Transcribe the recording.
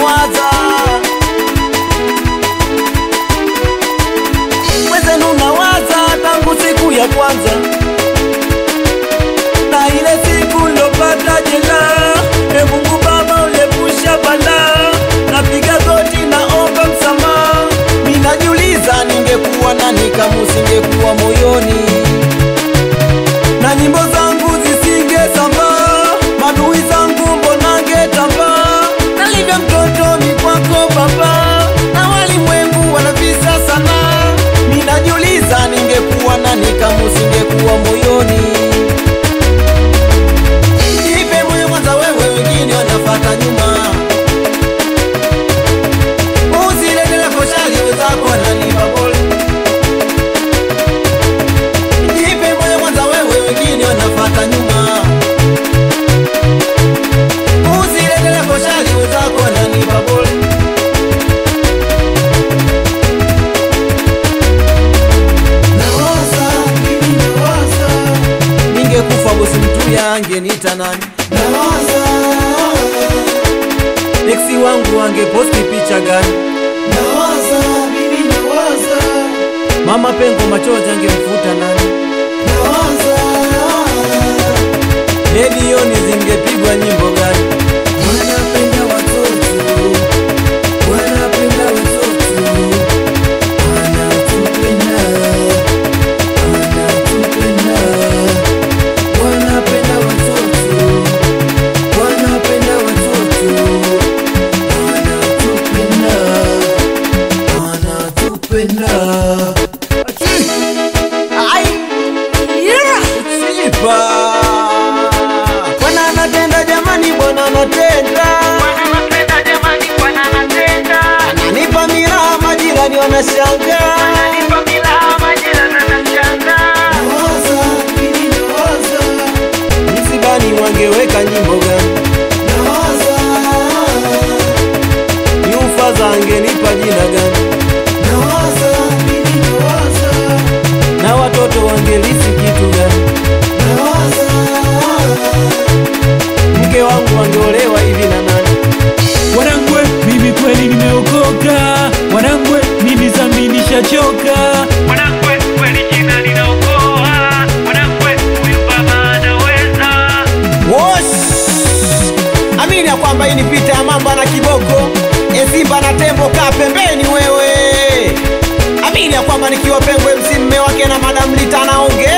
nawaza, mwenzenu nawaza tangu siku ya kwanza, na ile siku lopata jela. Mungu Baba ulepusha bala, napiga goti naomba msamaha. Minajiuliza ningekuwa nani kama usingekuwa moyoni, na nyimbo zangu zisingesambaa, madui zangu mbonange tamba. Nalivyo mtoto ni kwako Baba, na walimwengu wanavisa sana. Minajiuliza ningekuwa nani kama usingekuwa moyoni. Jipe moyo kwanza wewe, wengine wanafata nyuma. Usiletele koshali wezako wananipa pole. Jipe moyo kwanza wewe, wengine wanafata nyuma. Usiletele koshali wezako wananipa pole. Nawaza, mimi nawaza, ningekufa bosi Mtuya angeniita nani? Nawaza, eksi wangu angeposti picha gani? Nawaza, mimi nawaza, mama pengo machozi angemfuta nani? Nawaza, redioni zingepigwa nyimbo gani? Wanapenda watoto, wanapenda watoto, anatupenda, anatupenda. Wanapenda watoto, wanapenda watoto, anatupenda, anatupenda. Ai, yeah, sipa. Bwana anatenda jamani, Bwana anatenda. Bwana anatenda jamani, Bwana anatenda. Ananipa miraha majirani wanashangaa. Ananipa miraha majirani wanashangaa. Nawaza, mimi nawaza, msibani wangeweka nyimbo gani? Nawaza, Yufaza angenipa jina gani? Nawaza, mimi nawaza, na watoto wangelisi kitu gani? Nawaza, mke wangu angeolewa hivi na nani? Wanangwe, mimi kweli nimeokoka. Wanangwe, mimi zambi nishachoka. Wanangwe, kweli jina linaokoa. Wanangwe, huyu Baba anaweza. Wosh! Amini ya kwamba hii ni vita ya mamba na kiboko. Simba na tembo kaa pembeni wewe. Amini ya kwamba nikiwa Pengwe MC mme wake na Madam Lita naongea.